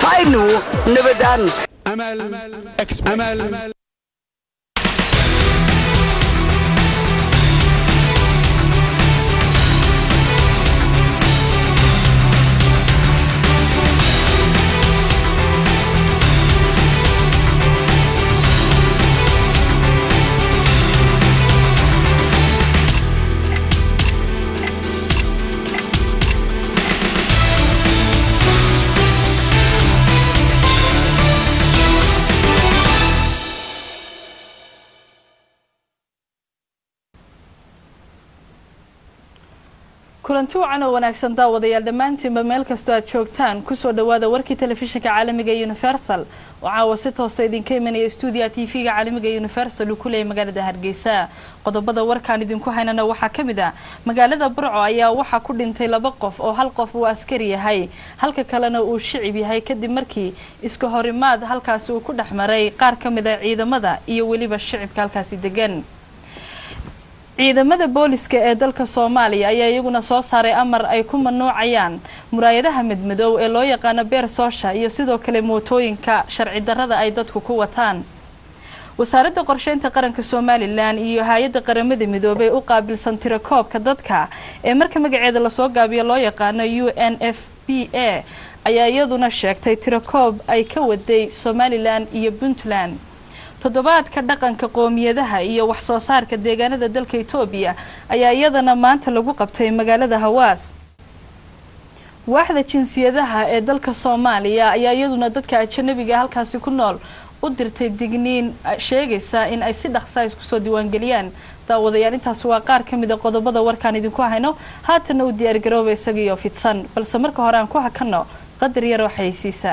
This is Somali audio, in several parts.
haynu nabadaan Amal kulanti wacan oo wanaagsan daawadayaal dhammaantiinba meel kastoo aad joogtaan kusoo dhawaada warkii telefishinka caalamiga ee Universal oo caawa si toos ah idinka imanaya stuudiga TV-ga caalamiga ee Universal uu ku leeyahay magaalada Hargeysa. qodobada warkaan idinku haynana waxaa kamid ah magaalada Burco ayaa waxa ku dhintay 2 qof oo hal qof uu askari yahay halka kalena uu shicib yahay kadib markii iska horimaad halkaas uu ku dhaxmaray qaar kamid ah ciidamada iyo waliba shicibka halkaas degan. ciidamada booliska ee dalka Soomaaliya ayaa iyaguna soo saaray amar ay ku mamnuucayaan muraayadaha midmadow ee loo yaqaan beer soosha iyo sidoo kale mootooyinka sharci darrada ay dadku ku wataan. wasaaradda qorsheynta qaranka Soomaaliland iyo hay'adda qaramada midoobay u qaabilsan tirakoobka dadka ee marka magaceeda la soo gaabiyo loo yaqaan UNFPA ayaa iyaduna sheegtay tirakoob ay ka waday Somaliland iyo Puntland. toddobaadka dhaqanka qoomiyadaha iyo wax soo saarka deegaanada dalka Itoobiya ayaa iyadana maanta lagu qabtay magaalada Hawaas. waaxda jinsiyadaha ee dalka Soomaaliya ayaa iyaduna dadka ajnabiga halkaasi ku nool u dirtay digniin sheegaysa in ay si dhaqso ah isku soo diiwaan galiyaan. daawadayaal intaas waa qaar kamid ah qodobada warkaan idinku hayno haatan u diyaar garoobay isagiyo fidsan balse marka hore aan ku hakano qadar yar oo xaysiisa.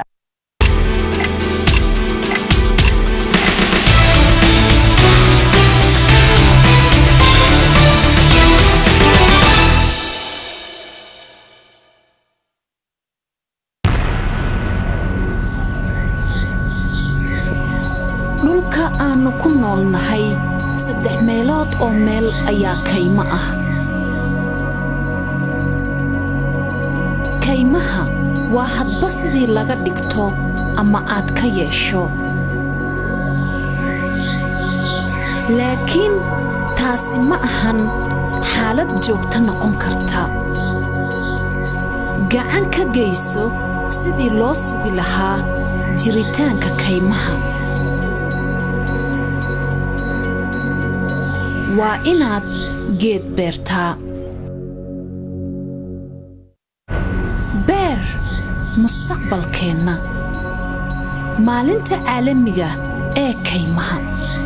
dhulka aanu ku noolnahay 3 meelood oo meel ayaa kaymo ah. kaymaha waa hadba sidii laga dhigto ama aad ka yeesho. laakiin taasi ma ahan xaalad joogto noqon karta. gacan ka geyso sidii loo sugi lahaa jiritaanka kaymaha. waa inaad geed beertaa. beer mustaqbalkeenna. maalinta caalamiga ee kaymaha.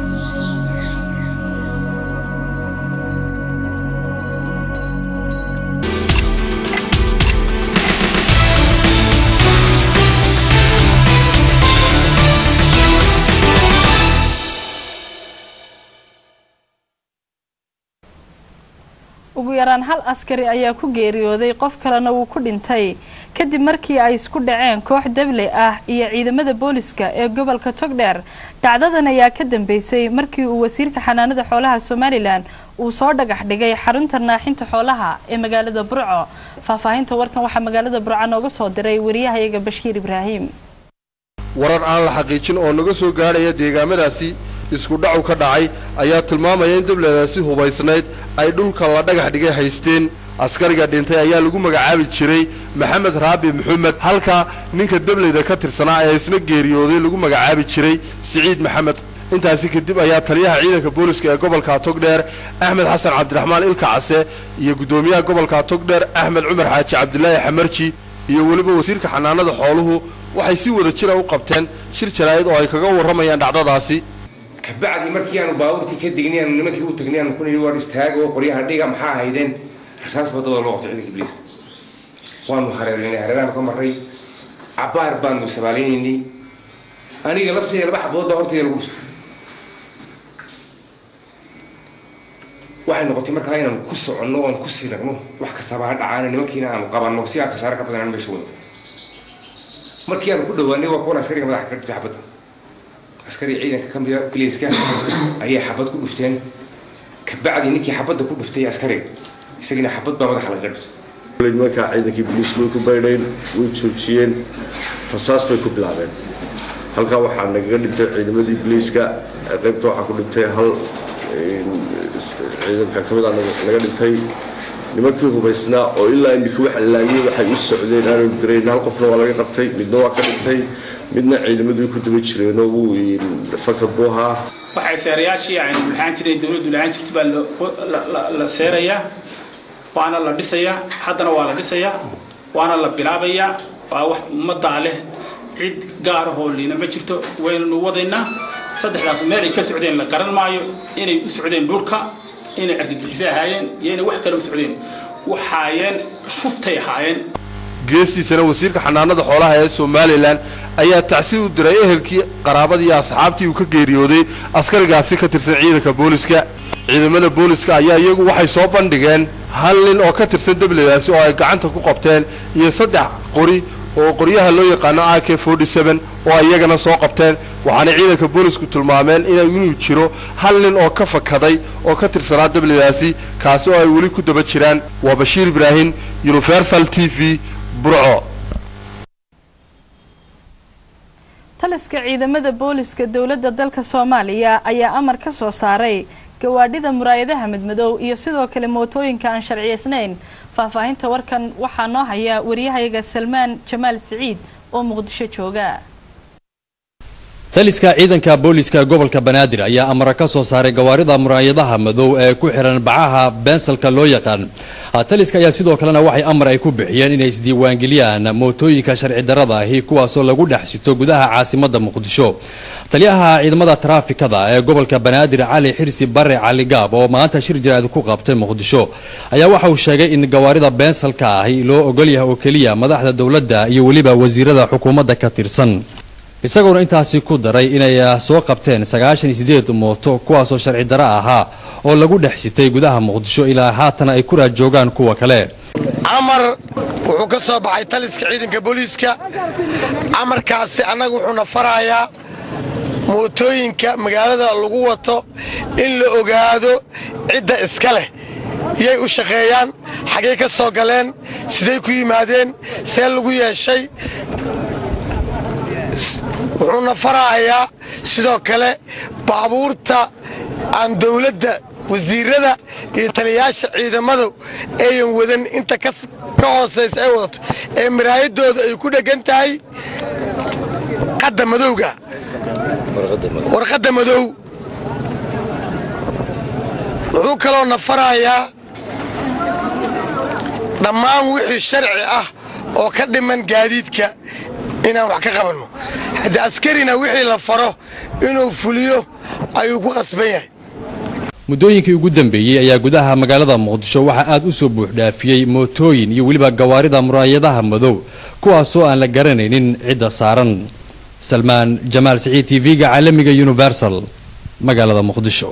ugu yaraan hal askari ayaa ku geeriyooday qof kalena uu ku dhintay kadib markii ay isku dhaceen koox dable ah iyo ciidamada booliska ee gobolka Togdheer. dhacdadan ayaa ka dambeysay markii uu wasiirka xanaanada xoolaha Somaliland uu soo dhagax dhigay xarunta naaxinta xoolaha ee magaalada Burco. faahfaahinta warkan waxa magaalada Burco nooga soo diray wariyahayaga Bashiir Ibraahim. warar aan la xaqiijin oo naga soo gaaraya deegaamadaasi isku dhacu ka dhacay ayaa tilmaamaya in dawladdaasi hubaysnayd ay dhulka la dhagax dhigay haysteen. askariga dhintay ayaa lagu magacaabi jiray Maxamed Raabi Maxamed halka ninka dawladda ka tirsanaa ee isna geeriyooday lagu magacaabi jiray Saciid Maxamed. intaasi kadib ayaa taliyaha ciidanka booliska ee gobolka Togdheer Axmed Xasan Cabdiraxmaan Ilkaase iyo gudoomiyaha gobolka Togdheer Axmed Cumar Xaaji Cabdullaahi Xamarji iyo waliba wasiirka xanaanada xooluhu waxay si wada jir ah u qabteen shir jaraa'id oo ay kaga waramayaan dhacdadaasi. kabacdi markii aanu baabuurtii ka degnay nimankii u tagnay aanu ku niri war istaago qoryaha dhiga maxaa haydeen rasaas badada loo qabtay ciidanka booliska. waanu hareerinay hareeraha ka maray cabaar baanu sabaaleynay aniga laftayda laba xabood hortayda lagu soo waxay noqotay markaa inaan ku soconno oo ku siirno wax kasta baa dhacaan nimankiina aan qabanno si aan khasaare ka badan meesha wada. markii aan ku dhawaanay waa kuwan askariga madaxa ka dhigtay xabadda. askari ciidanka ka mid ah poliska ayay xabad ku dhufteen kabacdi ninkii xabadda ku dhuftay askariga isagina xabad baa madaxa laga dhiftay nimanka ciidankii booliisku way ku baydheen way joojiyeen rasaas bay ku bilaabeen halkaa waxaa nagaga dhintay ciidamadii booliiska qaybta waxaa ku dhintay hal ciidanka ka mid ah naga dhintay nimankii hubaysnaa oo ilaa imika wax laayay waxay u socdeen aanu garayn hal qofna waa laga qabtay midna waa ka dhintay midna ciidamadii ku daba jireen oo uu fakad buu ahaa waxay seerayaashii aynu bulxaan jireen dawladdu lahaan jirtay baa la seerayaa waana la dhisayaa haddana waa la dhisayaa waana la bilaabayaa waa wax ummaddaa leh cid gaar ahoo liina ma jirto waynanu wadaynaa saddexdaas meel ay ka socdeen la garan maayo inay u socdeen dhulka inay argagixiso ahaayeen iyo inay wax kale u socdeen waxaayeen shubtay ahaayeen geestiisana wasiirka xanaanada xoolaha ee Soomaaliland ayaa tacsiid u diray ehelkii qaraabadii iyo asxaabtii uu ka geeriyooday askarigaasi ka tirsan ciidanka booliska ciidamada booliska ayaa iyagu waxay soo bandhigeen hal nin oo ka tirsan dawladdaasi oo ay gacanta ku qabteen iyo 3 qori oo qoryaha loo yaqaan AK47 oo iyagana soo qabteen waxaana ciidanka boolisku tilmaameen inuu jiro hal nin oo ka fakaday oo ka tirsanaa dawladdaasi kaasi oo ay wali ku daba jiraan waa Bashiir Ibrahim Universal TV Burco taliska ciidamada booliska dawladda dalka Soomaaliya ayaa amar ka soo saaray gawaadhida muraayadaha madmadow iyo sidoo kale mootooyinka aan sharciyeysnayn faahfaahinta warkan waxaa noo haya wariyahayaga Salmaan Jamaal Saciid oo Muqdisho jooga taliska ciidanka booliska gobolka Banaadir ayaa amar ka soo saaray gawaarida muraayadaha madow ee ku xiran bacaha bensalka loo yaqaan taliska ayaa sidoo kalena waxay amar ay ku bixiyeen inay isdiiwaan geliyaan mootooyinka sharci darrada ah kuwaas oo lagu dhaxsito gudaha caasimadda Muqdisho taliyaha ciidamada traafikada ee gobolka Banaadir Cali Xirsi Bare Cali Gaab oo maanta shir jiraad ku qabtay Muqdisho ayaa waxa uu sheegay in gawaarida bensalka ah loo ogol yahay oo kaliya madaxda dawladda iyo waliba wasiirada xukuumadda ka tirsan isagoo intaasi ku daray inay soo qabteen 98 mooto kuwaas oo sharci darro ahaa oo lagu dhaxsitay gudaha Muqdisho ilaa haatan ay ku raajoogaan kuwa kale amar wuxuu ka soo baxay taliska ciidanka booliska amarkaasi anagu wuxuu nafarayaa mootooyinka magaalada lagu wato in la ogaado cidda iska leh yay u shaqeeyaan xagee ka soo galeen sidee ku yimaadeen see lagu yeeshay wuxuu nafarayaa sidoo kale baabuurta aan dawladda wasiirada iyo taliyaasha ciidamada ayan wadan inta ka hooseysa ay wadato ee miraayadooda ay ku dhagan tahay qadda madowga warqadda madow wuxuu kaloo nafarayaa dhammaan wixii sharci ah oo ka dhiman gaadiidka inaan wax ka qabanno haddii askarina wixii la faro inuu fuliyo ayuu ku qasban yahay muddooyinkii ugu dambeeyay ayaa gudaha magaalada Muqdisho waxa aad u soo buux dhaafiyay mootooyin iyo waliba gawaarida muraayadaha madow kuwaas oo aan la garanaynin cidda saaran Salmaan Jamaal Saciid TV-ga caalamiga Universal magaalada Muqdisho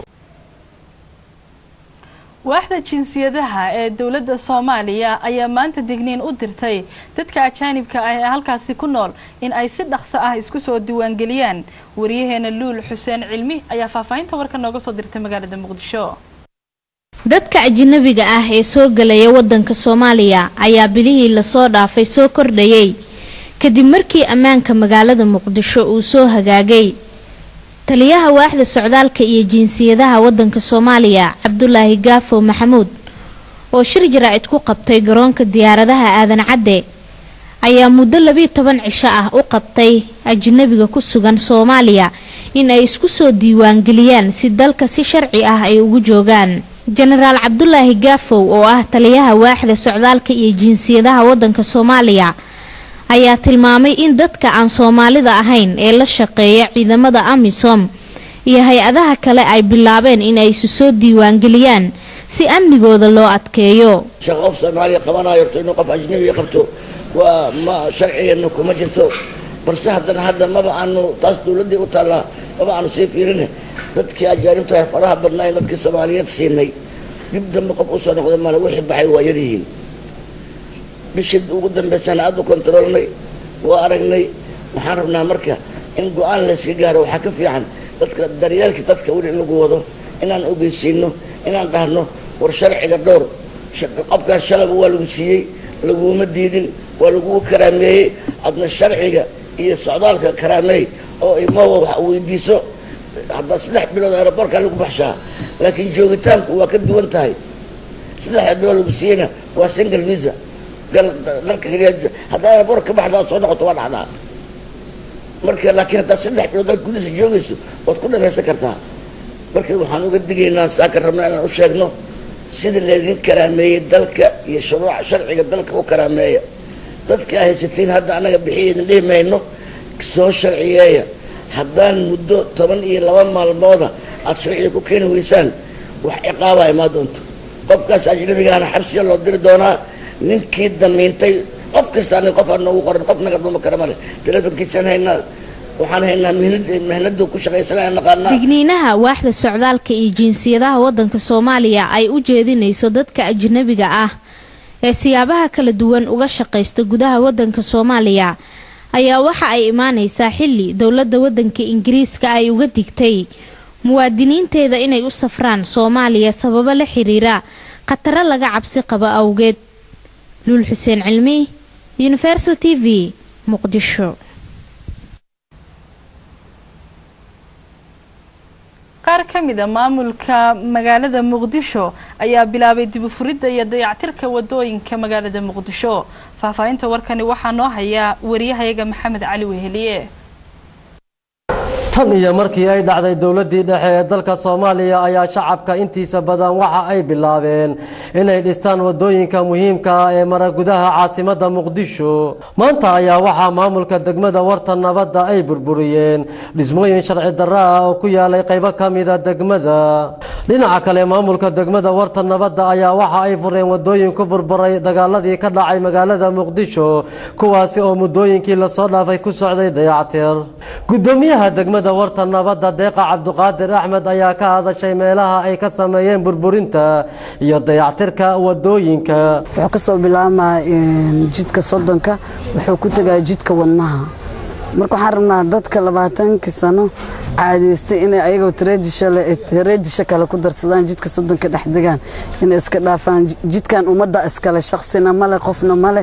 waaxda jinsiyadaha ee dawladda Soomaaliya ayaa maanta digniin u dirtay dadka ajaanibka ah ee halkaasi ku nool in ay si dhaqso ah isku soo diiwaan geliyaan wariyaheena Luul Xuseen Cilmi ayaa faahfaahinta warka nooga soo dirtay magaalada Muqdisho dadka ajnabiga ah ee soo galaya wadanka Soomaaliya ayaa bilihii la soo dhaafay soo kordhayay kadib markii ammaanka magaalada Muqdisho uu soo hagaagay taliyaha waaxda socdaalka iyo jinsiyadaha wadanka Soomaaliya Cabdullaahi Gaafo Maxamuud oo shir jaraa'id ku qabtay garoonka diyaaradaha aadan cadde ayaa muddo 12 cisho ah u qabtay ajnabiga ku sugan Soomaaliya in ay isku soo diiwaan geliyaan si dalka si sharci ah ay ugu joogaan Generaal Cabdullaahi Gaafo oo ah taliyaha waaxda socdaalka iyo jinsiyadaha wadanka Soomaaliya ayaa tilmaamay in dadka aan Soomaalida ahayn ee la shaqeeya ciidamada AMISOM iyo hay-adaha kale ay bilaabeen in ay soo diiwaan geliyaan si amnigooda loo adkeeyo shaqo Soomaaliya qabanayo inuu qof ajnabi qabto waa ma sharciyeena kuma jirto balse hadda maba aanu taas dawladda u taala maba aanu sii fiirinay dadkii ajaanibta faraha badnaa dadkii Soomaaliyeed siinay dib dambe qof u soo noqday mala wixii baxay waa yarihiin bishii ugu dambeysana aad u kontrolnay waa aragnay waxaan rabnaa marka in go'aan la iska gaaro waxa ka fiican dadka daryeelka dadka wali lagu wado inaan ogeysiino inaan dhahno war sharciga dhowr qofka shalab waa lagu siiyay laguma diidin waa lagu karaameeyey adna sharciga iyo socdaalka karaameey oo imawa wax weydiiso hadda 3 bilood aeroboortka lagu baxshaa laakiin joogitaanku waa ka duwan tahay 3 bilood lagu siiyana waa single visa dalka kaliya hadda aeroboortka baxdaa soo noqoto waa dhacdaa marka laakiin hadda 3 bilood dalka gudihiisa joogayso waad ku dhamaysan kartaa marka waxaan uga digaynaa saaka rabnaa inaan u sheegno sida leedin karaameeyay dalka iyo shuruuc sharciga dalka u karaameeya dadka haysatiin hadda anaga bixiyeedin dhimayno soo sharciyeeya haddaan muddo 12 maalmooda aad sharciga ku keeni weysaan wax ciqaabaya ma doonto qofkaas ajnabigaana xabsiga loo diri doonaa ninkii damiintay qof kasta qof aan ugu qoran qof naga dhuma kara male telefonkiisaan haynaa waxaan haynaa mihnada ku shaqaysanaa naqaanaa digniinaha waaxda socdaalka iyo jinsiyadaha wadanka Soomaaliya ay u jeedinayso dadka ajnabiga ah ee siyaabaha kala duwan uga shaqeysta gudaha wadanka Soomaaliya ayaa waxa ay imaanaysaa xilli dawladda wadanka Ingiriiska ay uga digtay muwaadiniinteeda inay u safraan Soomaaliya sababo la xiriira khatar laga cabsi qaba awgeed. Luul Xuseen Cilmi, Universal TV, Muqdisho. qaar ka mid ah maamulka magaalada Muqdisho ayaa bilaabay dib u furidda iyo dayactirka wadooyinka magaalada Muqdisho. Faahfaahinta warkani waxaa noo haya wariyahayaga Maxamed Cali Weheliye. tan iyo markii ay dhacday dawladii dhexe ee dalka Soomaaliya ayaa shacabka intiisa badan waxa ay bilaabeen inay dhistaan wadooyinka muhiimka ah ee mara gudaha caasimadda Muqdisho. maanta ayaa waxa maamulka degmada Warta Nabadda ay burburiyeen dhismooyin sharci darro ah oo ku yaalay qaybo kamid ah degmada. dhinaca kale maamulka degmada Warta Nabadda ayaa waxa ay fureen wadooyin ku burburay dagaaladii ka dhacay magaalada Muqdisho kuwaasi oo muddooyinkii la soo dhaafay ku socday dayactir. gudoomiyaha degmada Warta Nabadda Deeqa Cabduqaadir Axmed ayaa ka hadashay meelaha ay ka sameeyeen burburinta iyo dayactirka wadooyinka. wuxuu ka soo bilaabmaa jidka Sodonka wuxuu ku tagay jidka Wadnaha. marka waxaan rabnaa dadka 20 sano caadaystay inay ayaga tradisha kale ku darsadaan jidka Sodonka dhex degaan inay iska dhaafaan jidkan umada iskale shakhsina male qofna male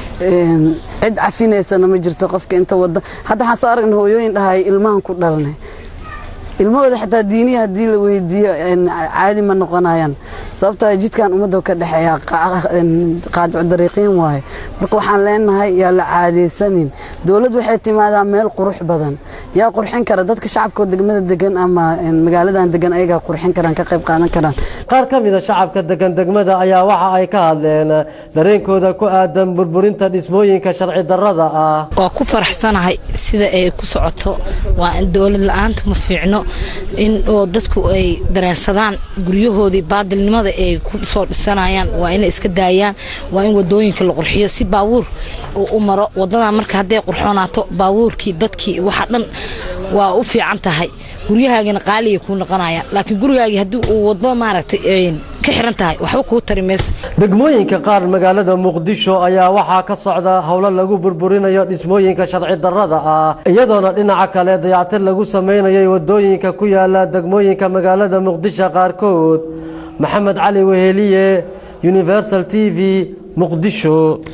cid cafineysana ma jirto qofka inta wada hadda waxaan soo aragnay hooyooyin dhahay ilmahan ku dhalnay ilmahooda xitaa diiniya hadii la weydiiyo caadi ma noqonayaan sababtoo jidkan umada ka dhaxeeya qaadco dariiqin waay marka waxaan leenahay yaa la caadeysanin dawladdu waxay timaadaa meel qurux badan yaa qurxin kara dadka shacabka degmada degan ama magaaladan degan ayaga qurxin karaan ka qayb qaadan karaan. qaar ka mid ah shacabka degan degmada ayaa waxa ay ka hadleen dareenkooda ku aadan burburinta dhismooyinka sharci darrada ah. waa ku faraxsanahay sida ay ku socoto waa in dawlad la'aanta ma fiicno in oo dadku ay dareensadaan guryahoodii baadilnimada ay ku soo dhisanayaan waa in iska daayaan waa in wadooyinka la qurxiyo si baabuur u maro wadada marka haday qurxoonaato baabuurkii dadkii waxa dhan waa u fiican tahay guryahaagina qaali ku noqonaya laakiin gurigaagi hadii uu wado maaragtay ka xiran tahay waxba ku tarimeys. degmooyinka qaar magaalada Muqdisho ayaa waxa ka socda hawlo lagu burburinayo dhismooyinka sharci darrada ah iyadoona dhinaca kale dayactir lagu sameeyay wadooyinka ku yaala degmooyinka magaalada Muqdisho qaarkood. Maxamed Cali Weheliye, Universal TV, Muqdisho.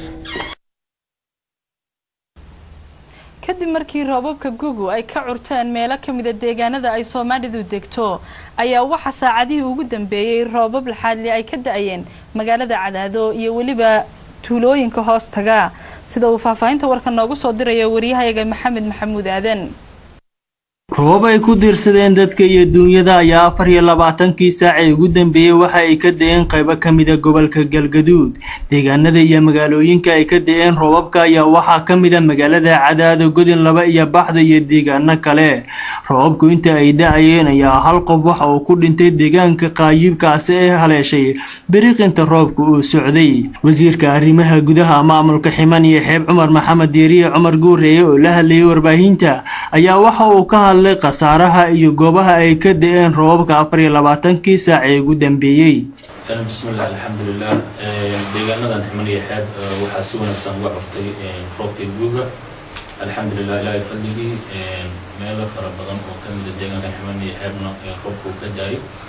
kadib markii roobabka gugu ay ka curteen meelo kamid ah deegaanada ay Soomaalidu degto ayaa waxa saacadihii ugu dambeeyay roobab laxaadli ay ka da'ayeen magaalada Cadaado iyo waliba tuulooyinka hoostaga sida uu faahfaahinta warka noogu soo diray wariyahayaga Maxamed Maxamuud Aadan. roob ay ku diirsadeen dadka iyo duunyada ayaa 24kii saac ee ugu dambeeyay waxa ay ka da'een qaybo kamid ah gobolka Galgaduud. deegaanada iyo magaalooyinka ay ka da'een roobabka ayaa waxa kamid ah magaalada Cadaado, Godin Laba iyo Baxda iyo deegaano kale. roobabku inta ay da'ayeen ayaa hal qof waxa uu ku dhintay deegaanka Qaayibkaas ee haleeshay bariiqinta roobku uu socday. wasiirka arrimaha gudaha maamulka Ximan iyo Xeeb Cumar Maxamed Deeriye Cumar Guureeye oo la hadlayay warbaahinta ayaa waxa uu ka qasaaraha iyo goobaha ay ka da'een roobabka 24kii saac ee ugu dambeeyay. bismillaah alxamdulillaah deegaanadan Ximan iyo Xeeb waxa si wanaagsan uga curtay roobkii guga alxamdulillaah ilaahay fadligii meelo fara badan oo ka mid ah deegaanka Ximan iyo Xeebna roobku ka daayay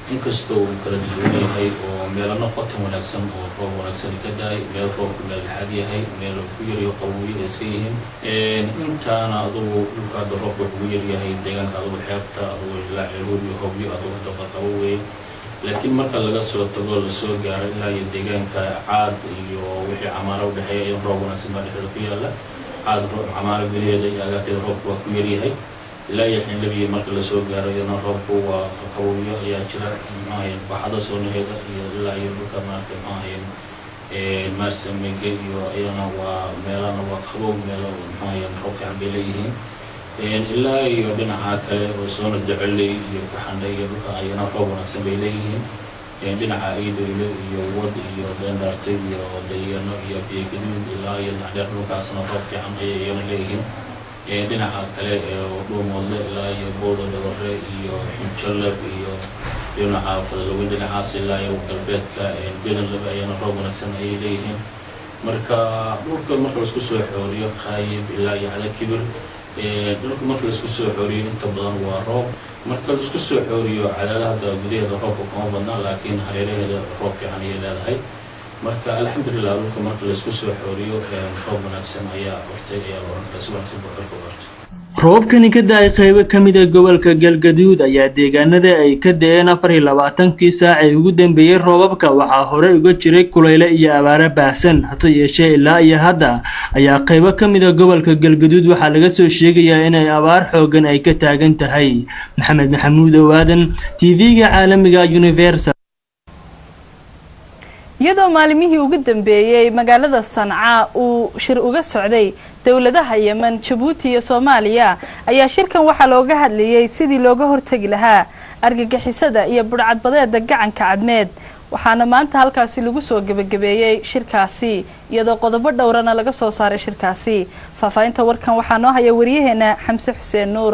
inkastoo uu kala duwan yahay oo meelana qotan wanaagsan oo roob wanaagsan ka daay meel roobku meel dhexaad yahay meel ku yariyo qabowiye iska yihiin intaana adugu dhulka hadda roobku ugu yaryahay deegaanka adugu xeebta adugu ilaa celuur iyo hobyo adugu daqa qaboweyn laakiin marka laga soo tago lasoo gaaro ilaa iyo deegaanka caad iyo wixii camaaro u dhexeeya in roob wanaagsan baa dhexda ku yaalla caad camaaro geliyeeda iyo agaarkeeda roobku waa ku yaryahay ilaa iyo xinlabiya marka lasoo gaaro iyadana roobku waa qabowiyo ayaa jira maxaahayn baxado soonaheeda iyo ilaa iyo dhulka maarka maxaahayn maarsamege iyo iyadana waa meelana waa qabow meelo maxaahayn roob fiican bay leeyihiin ilaa iyo dhinaca kale oo soona dacoley iyo kaxandhe iyo dhulka ayana roob wanaagsan bay leeyihiin dhinaca iidhoyle iyo wad iyo deendaarte iyo dayano iyo biyogaduud ilaa iyo dacdheer dhulkaasna roob fiican ayay iyana leeyihiin dhinaca kale dhuumoodle ilaa iyo booda dhagore iyo xinjalab iyo dhinaca fadalweyn dhinacaas ilaa iyo galbeedka bedanlab ayana roob wanaagsan ayay leeyihiin marka dhulka marka laisku soo xooriyo qaayib ilaa iyo cada kibir dhulka marka laisku soo xooriyo inta badan waa roob marka laisku soo xooriyo cadaadaha hadda gudaheeda roobka kuma badna laakiin hareeraheeda roob fiican ayay leedahay marka alxamdulilah dhulka marka laisku soo xooriyo roob wanaagsan ayaa hortay ayaa la oran karaa si wanaagsan buu xilka u hortay roobkani ka da-ay qaybo ka mid a gobolka galgaduud ayaa deegaanada ay ka da-een 24-kii saac ee ugu dambeeyey roobabka waxaa hore uga jiray kuleyle iyo abaaro baahsan hase yeeshee ilaa iyo hadda ayaa qaybo ka mid a gobolka galgaduud waxaa laga soo sheegayaa inay abaar xoogan ay ka taagan tahay maxamed maxamuud owaadan tv-ga caalamiga universal iyadoo maalimihii ugu dambeeyey magaalada Sanca uu shir uga socday dawladaha Yemen, Djibouti iyo Soomaaliya ayaa shirkan waxa looga hadlayay sidii looga hortagi lahaa argagixisada iyo burcadbadeeda gacanka cadmeed waxaana maanta halkaasi lagu soo gabagabeeyay shirkaasi iyadoo qodobo dhowrana laga soo saaray shirkaasi faafaynta warkan waxaa noo haya wariyaheena Xamse Xuseen Nuur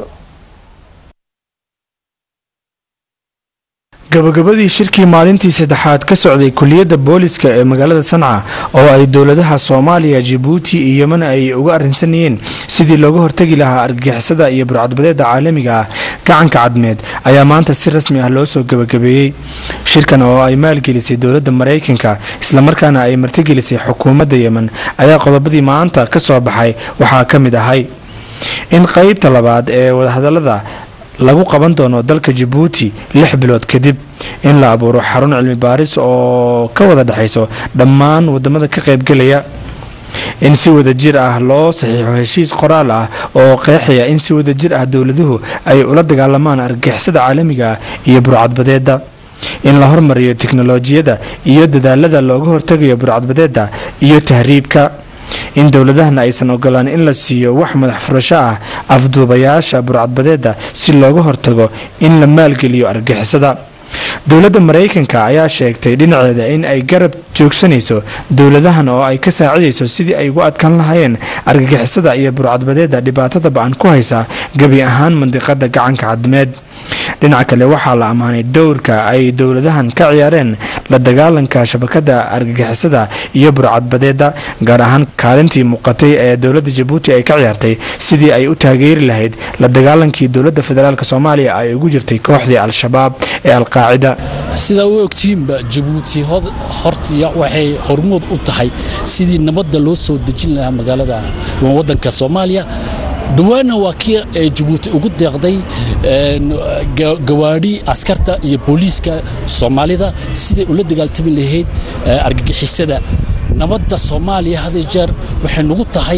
gabagabadii shirkii maalintii saddexaad ka socday kuliyadda booliska ee magaalada Sanca oo ay dawladaha Soomaaliya, Djibouti iyo Yemen ay uga arrinsanayeen sidii looga hortagi lahaa argagixisada iyo burcadbadeeda caalamiga ah gacanka cadmeed ayaa maanta si rasmi ah loo soo gabagabeeyay shirkan oo ay maalgelisay dawladda Mareykanka isla markaana ay martigelisay xukuumadda Yemen ayaa qodobadii maanta ka soo baxay waxaa ka mid ahay in qaybta labaad ee wadahadalada lagu qaban doono dalka Djibouti 6 bilood kadib in la abuuro xarun cilmi baaris oo ka wada dhaxayso dhammaan wadamada ka qayb galaya in si wada jir ah loo saxiixo heshiis qoraal ah oo qeexaya in si wada jir ah dawladuhu ay ula dagaalamaan argagixisada caalamiga iyo burcadbadeeda in la hormariyo tiknoolajiyada iyo dadaalada looga hortagayo burcadbadeeda iyo tahriibka in dawladahana aysan ogolaan in la siiyo wax madax furasho ah afduubayaasha burcadbadeeda si looga hortago in la maalgeliyo argagixisada dawladda Mareykanka ayaa sheegtay dhinaceeda in ay garab joogsanayso dawladahan oo ay ka saacidayso sidii ay ugu adkaan lahaayeen argagixisada iyo burcadbadeeda dhibaatada ba'an ku haysa gabi ahaan mandiqada gacanka cadmeed dhinaca kale waxaa la amaanay dowrka ay dawladahan ka ciyaareen la dagaalanka shabakada argagixisada iyo burcadbadeeda gaar ahaan kaalintii muuqatay ee dawladda Djibouti ay ka ciyaartay sidii ay u taageeri lahayd la dagaalankii dawladda federaalka Soomaaliya ay ugu jirtay kooxdii al-shabaab ee al-qaacida sida uu ogtiinba Djibouti hortiya waxay hormuud u tahay sidii nabadda loo soo dejin lahaa magaalada wadanka Soomaaliya دوانا واكي جيبوتي ugu deeqday gawaadhi askarta iyo booliiska Soomaalida sidii ula dagaaltami lahayd argagixisada nabadda Soomaaliya hada jeer waxay nagu tahay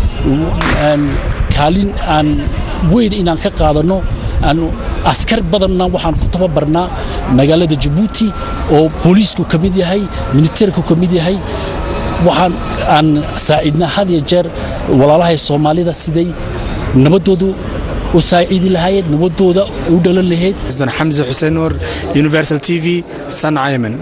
kaalin aan weyn inaan ka qaadano aan askar badanna waxaan ku tababarnaa magaalada Djibouti oo booliisku kamid yahay militarigu kamid yahay waxaan aan saacidna hada jeer walaalahay Soomaalida sidii nabadoodu u saaciidi lahayd nabadooda u dhalan lahayd Xamse Xuseen Nuur Universal TV Sanca Yemen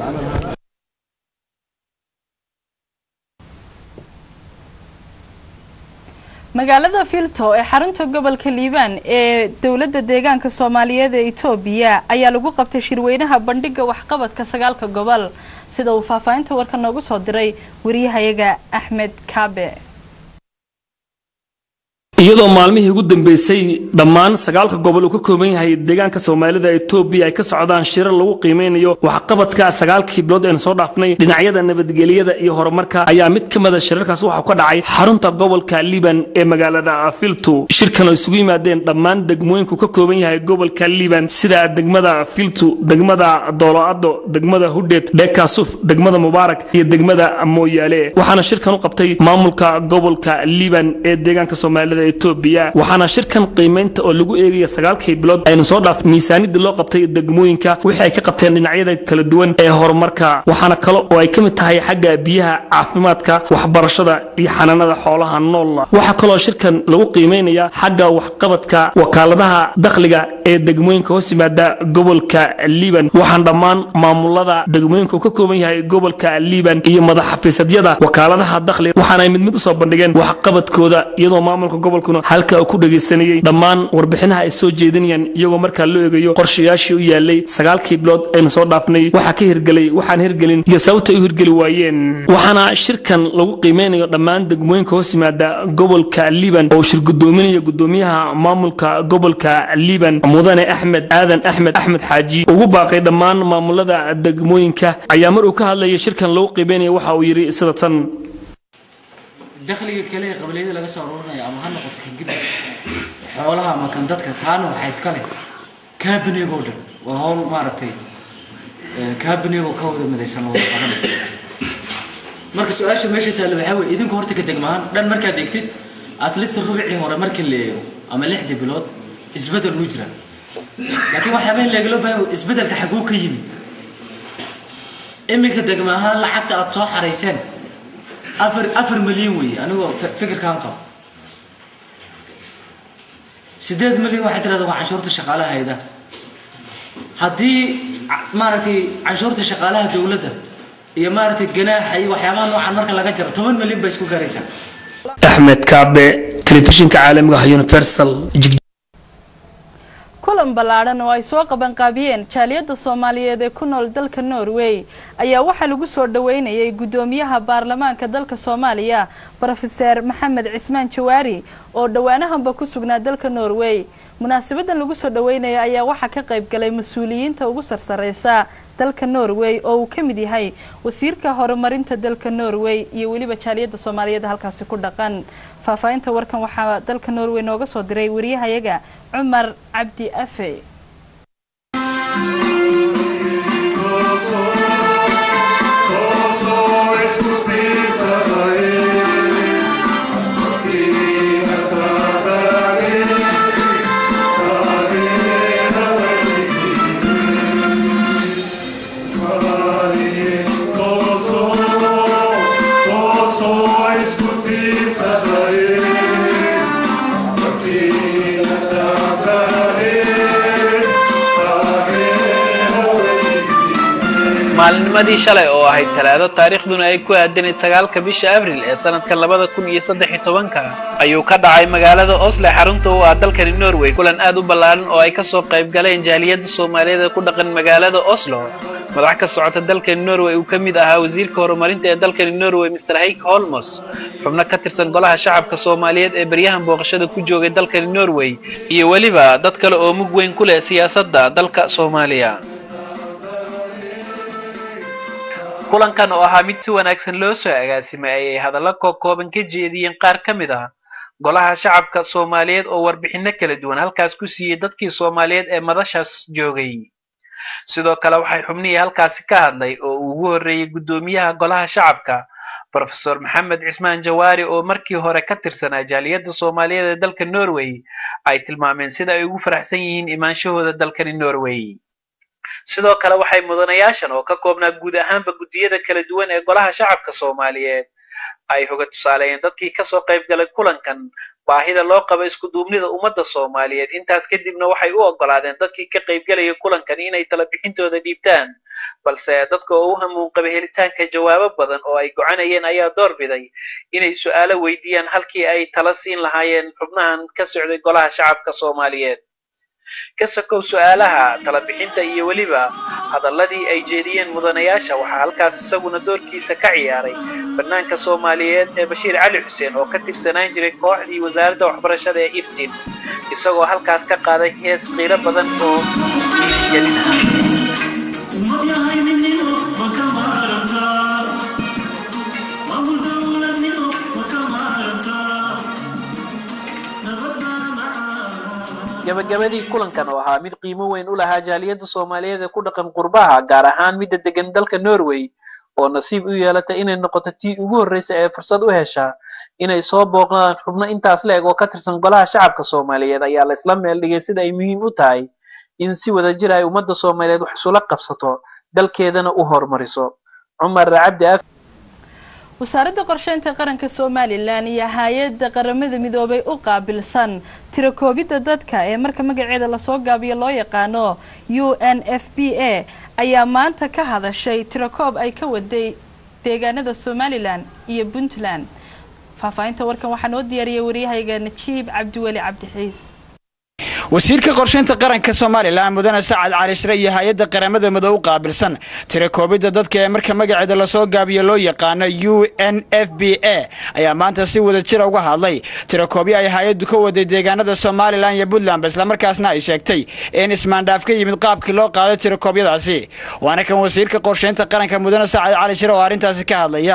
magaalada Filto ee xarunta gobolka Liibaan ee dawladda deegaanka Soomaaliyeed ee Itoobiya ayaa lagu qabtay shirweynaha bandhiga waxqabadka 9 gobol sida uu faafaynta warka noogu soo diray wariyahayaga Axmed Kaabe iyadoo maalmihii ugu dambeysay dhammaan 9 gobol uu ka kooban yahay deegaanka Soomaalida Itoobiya ay ka socdaan shirar lagu qiimeynayo waxqabadka 9 bilood ee soo dhaafnay dhinacyada nabadgelyada iyo horumarka ayaa mid ka mid ah shirarkaas waxa ka dhacay xarunta gobolka Liban ee magaalada Filtu shirkan oo isugu yimaadeen dhammaan degmooyinka ka kooban yahay gobolka Liban sida degmada Filtu degmada Doolaado degmada Hudet Dekasuf degmada Mubarak iyo degmada Mooyaale waxaana shirkan u qabtay maamulka gobolka Liban ee deegaanka Soomaalida Itoobiya waxaana shirkan qiimeynta oo lagu eegay 9 bilood ay soo dhaaf miisaanida loo qabtay degmooyinka wixii ay ka qabteen dhinacyada kala duwan ee horumarka waxaana kale oo ay kamid tahay xagga biyaha caafimaadka waxbarashada iyo xanaanada xoolaha nool waxa kale oo shirkan lagu qiimeynaya xagga waxqabadka wakaaladaha dakhliga ee degmooyinka hoos yimaada gobolka Liban waxaan dhammaan maamulada degmooyinka ka kooban yahay gobolka Liban iyo madaxafiisadyada wakaaladaha dakhliga waxaana ay mid u soo bandhigeen waxqabadkooda iyadoo maamulka gobolkuna halka ku dhageysanayay dhammaan warbixinaha ay soo jeedinayaan iyagoo markaa loo eegayo qorshayaashii u yaalay 9 bilood ee soo dhaafnay waxa ka hirgalay waxaan hirgalin iyo sababta ay hirgali waayeen waxaana shirkan lagu qiimeynayo dhammaan degmooyinka hoos yimaada gobolka Liban oo shir gudoominaya gudoomiyaha maamulka gobolka Liban mudane Axmed Xaaji ugu baaqay dhammaan maamulada degmooyinka ayaa mar uu ka hadlayay shirkan lagu qiimeynayo waxa uu yiri sida tan dakhliga kale qabliyada laga soo ururinayo ama han noqoto kan gibir xoolaha ama kan dadka taana waxa iska leh kaabiniga oo dhan waa hawl maaragtay kaabiniga ka wada midaysan oo qaran marka su'aasha meesha taalo waxa weey idinku horta ka degmaan dhan marka deegtid at least rubicii hore markii leeyo ama 6 bilood isbedel u jira laakiin waxa meel laga loo baahan isbedelka xaguu ka yimid imika degmaha lacagta aad soo xareyseen 4 مليون وي أنا فكر كان قام 6 مليون واحد هذا عشرة الشغالة هيدا هدي مارتي عشرة الشغالة دولته هي مارتي الجناح أي وحيمان نوع مركز لقجر 8 مليون بيسكو كاريسا أحمد كعبة تلفزيون كعالم يونيفرسال kulan ballaaran oo ay soo qaban qaabiyeen jaaliyada Soomaaliyeed ee ku nool dalka Norway ayaa waxa lagu soo dhaweynayay gudoomiyaha baarlamaanka dalka Soomaaliya Professor Maxamed Cismaan Jawaari oo dhawaanahanba ku sugnaa dalka Norway munaasabadan lagu soo dhaweynayay ayaa waxa ka qayb galay mas'uuliyiinta ugu sarsareysa dalka Norway oo uu ka mid yahay wasiirka horumarinta dalka Norway iyo waliba jaaliyada Soomaaliyeed halkaas ku dhaqan faafaynta warkan waxa dalka Norway nooga soo diray wariyahayaga Umar Abdi Afe maalnimadii shalay oo ahayd talaado taariikhduna ay ku aadanayd 9 bisha Abriil ee sanadka 2013 ayuu ka dhacay magaalada Oslo xarunta oo ah dalka Norway kulan aad u ballaaran oo ay ka soo qayb galeen jaaliyada Soomaaliyeed ku dhaqan magaalada Oslo madax ka socota dalka Norway uu kamid ahaa wasiirka horumarinta ee dalka Norway Mr. Heike Holmos xubno ka tirsan golaha shacabka Soomaaliyeed ee baryahan booqashada ku joogay dalka Norway iyo waliba dad kale oo mug weyn ku leh siyaasadda dalka Soomaaliya kulankan oo ahaa mid si wanaagsan loo soo agaasimay ay hadallo kooban ka jeediyeen qaar ka mid ah golaha shacabka Soomaaliyeed oo warbixino kala duwan halkaas ku siiyay dadkii Soomaaliyeed ee madashaas joogay sidoo kale waxay xubnihii halkaas ka hadlay oo ugu horeeyay gudoomiyaha golaha shacabka Professor Maxamed Cismaan Jawaari oo markii hore ka tirsanaa jaaliyada Soomaaliyeed ee dalka Norway ay tilmaameen sida ay ugu faraxsan yihiin imaanshahooda dalka Norway sidoo kale waxay mudanayaashan oo ka koobnaa guud ahaanba gudiyada kala duwan ee golaha shacabka Soomaaliyeed ay hoga tusaaleeyeen dadkii ka soo qayb galay kulankan baahida loo qabo isku duubnida ummadda Soomaaliyeed intaas kadibna waxay u ogolaadeen dadkii ka qayb galay kulankan inay tala bixintooda dhiibtaan balse dadka oo u hamuun qabay helitaanka jawaabo badan oo ay go'aanayeen ayaa doorbiday inay su'aalo weydiiyaan halkii ay tala siin lahaayeen xubnahan ka socday golaha shacabka Soomaaliyeed ka sokow su'aalaha tala bixinta iyo weliba hadalladii ay jeediyeen mudanayaasha waxaa halkaas isaguna doorkiisa ka ciyaaray fanaanka Soomaaliyeed ee Bashiir Cali Xuseen oo ka tirsanaan jiray kooxdii wasaaradda waxbarashada ee Iftiin isagoo halkaas ka qaaday hees qiiro badan oo gabagabadii kulankan oo ahaa mid qiimo weyn u lahaa jaaliyadda Soomaaliyeed ee ku dhaqan qurbaha gaar ahaan midda degan dalka Norway oo nasiib u yeelatay inay noqoto tii ugu horeysay ee fursad u hesha inay soo booqdaan xubno intaas leeg oo ka tirsan golaha shacabka Soomaaliyeed ayaa la isla meel dhigay sida ay muhiim u tahay in si wada jir ay ummadda Soomaaliyeed wax isula qabsato dalkeedana u horumariso Umar Cabdi wasaaradda qorsheynta qaranka Soomaaliland iyo hay'adda qaramada midoobay u qaabilsan tirakoobida dadka ee marka magaceeda la soo gaabiyo loo yaqaano UNFPA ayaa maanta ka hadashay tirakoob ay ka waday deegaanada Somaliland iyo Puntland faafahinta warkan waxaa noo diyaariyay wariyahayga Najiib Cabdiweli Cabdixiis wasiirka qorsheynta qaranka Soomaaliland mudane Saacad Cali Shire iyo hay'adda qaramada midoobay u qaabilsan tirakoobida dadka ee marka magaceeda la soo gaabiyo loo yaqaano UNFPA ayaa maanta si wada jir uga hadlay tirakoobi ay hay'addu ka waday deegaanada Somaliland iyo Puntland isla markaasna ay sheegtay in ismaandhaaf ka yimid qaabkii loo qaaday tirakoobyadaasi waana kan wasiirka qorsheynta qaranka mudane Saacad Cali Shire oo arintaasi ka hadlaya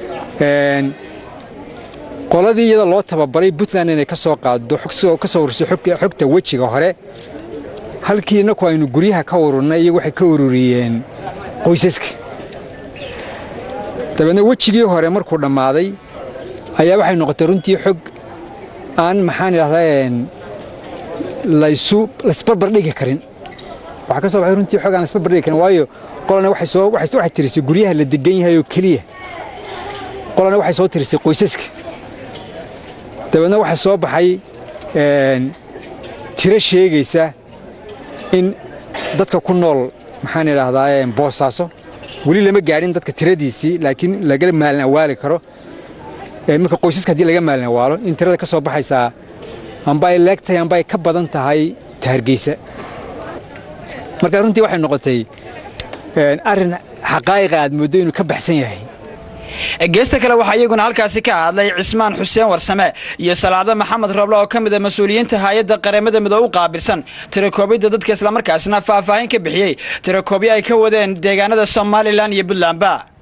qoladii iyada loo tababaray Puntland inay ka soo qaado ka soo ururso xogta wajiga hore halkiina ku aynu guryaha ka ururnay iyo waxay ka ururiyeen qoysaska dabadna wajigii hore markuu dhamaaday ayaa waxay noqotay runtii xog aan maxaan ilaahdeen la isbarbar dhigi karin waxa ka soo baxay runtii xog aan isbarbar dhigi karin waayo qolana waxay tirisay guryaha la degan yahay oo kaliya qolana waxay soo tirisay qoysaska dabadna waxa soo baxay tiro sheegaysa in dadka ku nool maxaan ilaahdaaye Boosaaso wali lama gaarin dadka tiradiisii laakiin laga maalin awaali karo marka qoysaska hadii laga maalin awaalo in tirada ka soo baxaysa amba ay leegtay amba ay ka badan tahay Hargeysa marka runtii waxay noqotay arin xaqaa'iq aad moodo inuu ka baxsan yahay geesta kale waxa iyaguna halkaasi ka hadlay Cismaan Xuseen Warsame iyo Salaada Maxamed Roble oo kamid ah mas'uuliyiinta hay'adda qaramada midoobay u qaabilsan tirakoobida dadka isla markaasna faahfaahin ka bixiyay tirakoobi ay ka wadeen deegaanada Somaliland iyo Puntland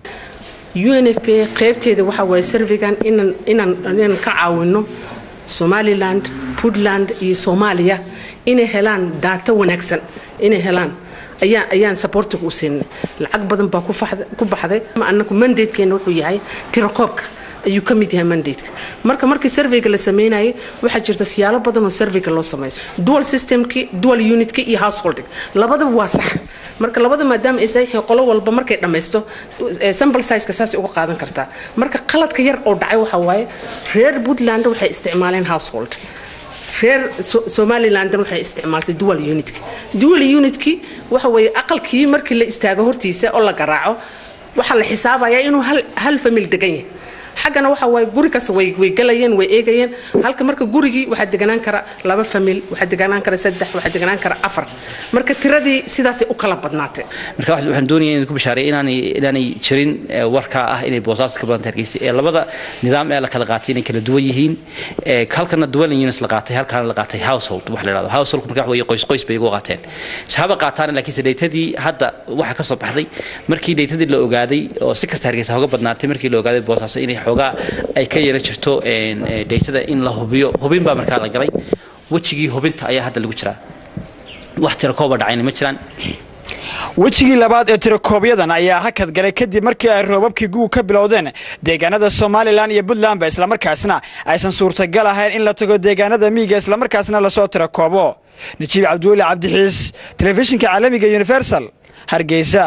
UNFPA qaybteeda waxa way surveygan inaan ka caawino Somaliland, Puntland iyo Soomaaliya inay helaan data wanaagsan inay helaan ayaan support u siinay lacag badan baa ku baxday ma annagu mandate-keena wuxuu yahay tirakoobka ayuu ka mid yahay mandate-ka markii survey-ga la sameeyay waxa jirta siyaalo badan oo survey-ga loo sameeyo dual system-ki dual unit-ki iyo household labadaba waa sax marka labada maadaama ay saxiix qolo walba markay dhameysto sample size-ka saas uga qaadan kartaa marka qaladka yar oo dhacay waxa waaye reer Puntland waxay isticmaaleen household reer Somaliland waxay isticmaaltay dual unit-ki waxa way aqalkii markii la istaago hortiisa oo la garaaco waxa la xisaabayaa inuu hal family degan yahay xaqana waxa way guri kaas way galayeen way eegayeen halka marka gurigi waxa deganaan kara laba family waxa deganaan kara saddex waxa deganaan kara afar marka tiradii sidaas u kala badnaatay marka waxaan doonayaa inaan ku bashaareeyo inaanay jirin warka ah inay Boosaaska ka badan Hargeysa ee labada nidaam ee la kala qaatay inay kala duwan yihiin halkana dual units la qaatay halkana la qaatay household wax la yiraahdo household marka way qoys bay ugu qaateen shaqaba qaataan laakiin daytadii hadda waxa ka soo baxday markii daytadii la ogaaday oo si kasta Hargeysa uga badnaatay markii la ogaaday Boosaaska inay xogaa ay ka yara jirto daytada in la hubiyo hubin baa markaa la galay wajigii hubinta ayaa hadda lagu jiraa wax tirakoob dhacayna ma jiraan wajigii labaad ee tirakoobyadana ayaa hakad galay kadib markii ay roobabkii gu'u ka bilowdeen deegaanada Somaliland iyo Puntland isla markaasna aysan suurtagal ahayn in la tago deegaanada miyiga isla markaasna la soo tirakoobo Najiib Cabdiweli Cabdixiis telefishinka caalamiga Universal Hargeysa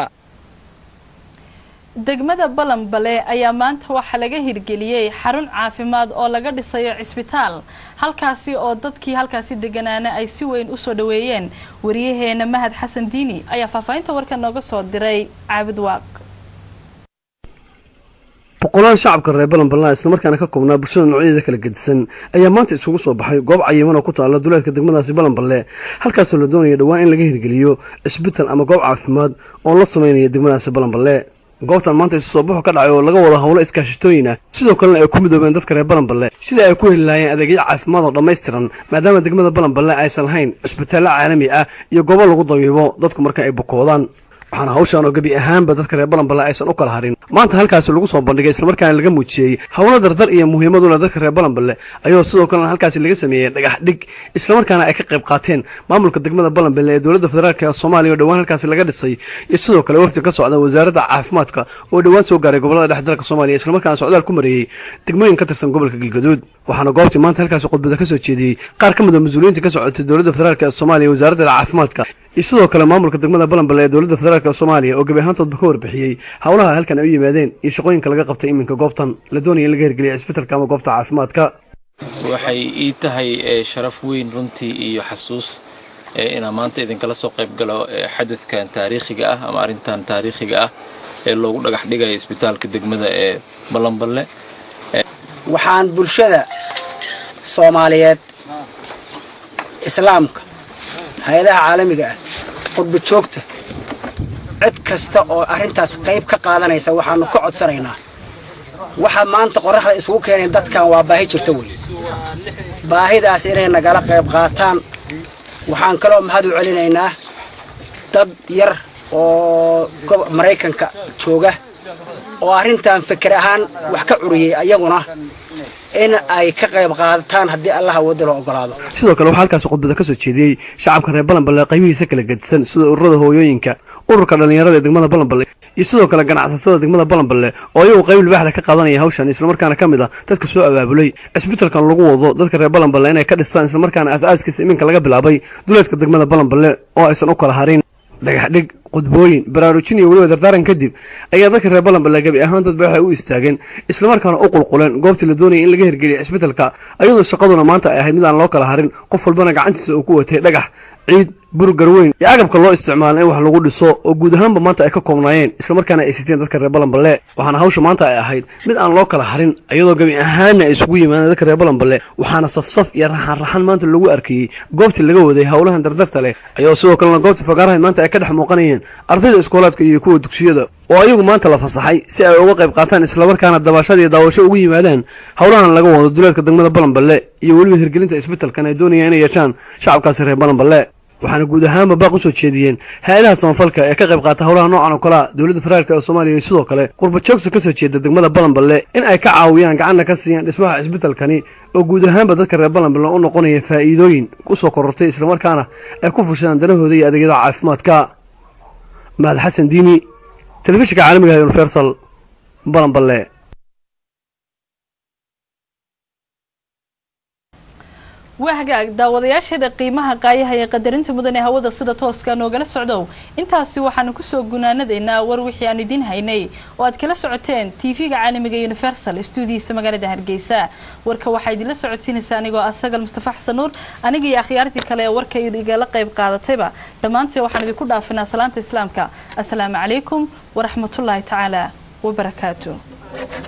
degmada Balanbale ayaa maanta waxa laga hirgeliyay xarun caafimaad oo laga dhisayo cisbitaal halkaasi oo dadkii halkaasi deganaana ay si weyn u soo dhaweeyeen wariyaheena Mahad Xasan Diini ayaa faafahinta warka nooga soo diray Caabid Waaq boqolaal shacabka reer balanballe isla markaana ka koobnaa bulshada noocyada kala gedisan ayaa maanta isugu soo baxay goob cayiman oo ku taala duleedka degmadaasi balanballe halkaasoo la doonaya dhawaan in laga hirgeliyo isbitaal ama goob caafimaad oo la sameynaya degmadaasi balanballe goobtan maanta isu soo baxo ka dhacay oo laga wada howlo iskaashatooyin ah sidoo kalena ay ku midoobeen dadka reer balanballe sida ay ku heli lahaayeen adeegyo caafimaad oo dhammaystiran maadaama degmada balanballe aysan lahayn isbitaallo caalami ah iyo goobo lagu dabiibo dadku marka ay bukoodaan waxaana hawshan oo gebi ahaanba dadka reer balanballe aysan u kala harin maanta halkaasi lagu soo bandhigay islamarkaana laga muujiyey howlo dardar iyo muhiimad u leh dadka reer balanballe ayuu sidoo kalena halkaasi laga sameeyey dhagax dhig islamarkaana ay ka qayb qaateen maamulka degmada balanballe ee dowladda federaalk ee soomaaliya oo dhowaan halkaasi laga dhisay iyo sidoo kale wafdi ka socda wasaaradda caafimaadka oo dhowaan soo gaaray gobolada dhexe dalka soomaaliya islamarkaana socdaal ku mareeyey degmooyin ka tirsan gobolka galgaduud waxaana goobtii maanta halkaasi khudbada ka soo jeediyey qaar ka mid a mas-uuliyiinta ka socotay dowladda federaalk ee soomaaliya wasaaradda caafimaadka iyo sidoo kale maamulka degmada balanballe ee dowladda federaalk ee soomaaliya oo gebi ahaantoodba ka warbixiyey howlaha halkan ay u yimaadeen iyo shaqooyinka laga qabtay iminka goobtan la doonaya in laga hirgeliya isbitaalka ama goobta caafimaadka waxay ii tahay sharaf weyn runtii iyo xasuus inaan maanta idinkala soo qayb galo xadadkan taariikhiga ah ama arrintan taariikhiga ah ee loogu dhagax dhigayo isbitaalka degmada ee balanballe waxaan bulshada soomaaliyeed islaamka hay-adaha caalamiga ah qurba joogta cid kasta oo arrintaas qayb ka qaadanaysa waxaanu ka codsanaynaa waxa maanta qorraxda isugu keeneen dadkan waa baahi jirta wey baahidaas inay nagala qayb qaataan waxaan kaloo mahad u celinaynaa dad yar oo maraykanka jooga oo arrintan fikir ahaan wax ka curiyey ayaguna in ay ka qayb qaataan haddii allaha wadda loo ogolaado sidoo kale waxaa halkaasi khudbada ka soo jeediyey shacabka reer balanballe qaybihiisa kala gedisan sida ururada hooyooyinka ururka dhallinyarada ee degmada balanballe iyo sidoo kale ganacsatada degmada balanballe oo iyagu qayb libaaxda ka qaadanaya hawshan islamarkaana ka mid ah dadka soo abaabulay isbitaalkan lagu wado dadka reer balanballe inay ka dhistaan islamarkaana aas-aaskiisa iminka laga bilaabay duleedka degmada balanballe oo aysan u kala harin dhagaxdhig qudbooyin baraarujin iyo weliba dardaaran kadib ayaa dadka reer balanballe gebi ahaantoodba waxay u istaageen islamarkaana u qulquleen goobtii la doonayay in laga hirgeliya isbitaalka ayadoo shaqaduna maanta ay ahayd mid aan loo kala harin qof walbana gacantiisa uu ku watay dhagax ciid bur garweyn iyo agabka loo isticmaala in wax lagu dhiso oo guud ahaanba maanta ay ka koobnaayeen islamarkaana ay siteen dadka reer balanballe waxaana hawsha maanta ay ahayd mid aan loo kala harin iyadoo gebi ahaanna ay isugu yimaadeen dadka reer balanballe waxaana safsaf iyo raxan maanta lagu arkayey goobtii laga waday howlahan dardarta leh ayadoo sidoo kalena goobtii fagaarahayd maanta ay ka dhex muuqanayeen ardayda iskoolaadka iyo kuwa dugsiyada oo ayagu maanta la fasaxay si ay uga qayb qaataan islamarkaana dabaashada iyo daawasho ugu yimaadaan howlahan laga wado duleedka degmada balanballe iyo weliba hirgelinta isbitaalkan ay doonayaan inay yeeshaan shacabkaasi reer balanballe waxaana guud ahaanba baaq u soo jeediyeen hay-adaha samafalka ee ka qayb qaata howlaha noocan oo kalea dowladda federaalk ee soomaaliya iyo sidoo kale qurba joogta ka soo jeeda degmada balanballe in ay ka caawiyaan gacanna ka siiyaan dhismaha isbitaalkani oo guud ahaanba dadka reer balanballe u noqonaya faa'iidooyin u soo korortay islamarkaana ay ku fushadaan danahooda iyo adeegyada caafimaadka mahad xasan diini telefishinka caalamiga ee universal balanballe waa hagaag daawadayaasheeda qiimaha qaayaha ee qadarinta mudan ee hawada sida tooska noogala socdow intaasi waxaanu kusoo gunaanadaynaa war wixii aan idiin haynay oo aad kala socoteen tv-ga caalamiga ee universal stuudiyiisa magaalada hargeysa warka waxaa idinla socodsiinaysaa anigoo ah sagal mustafa xasan nuur aniga iyo akhyaartii kale ee warka igala qayb qaadatayba dhammaantii waxaan idinku dhaafinaa salaanta islaamka assalaamu calaykum waraxmatullaahi tacaala wabarakaatu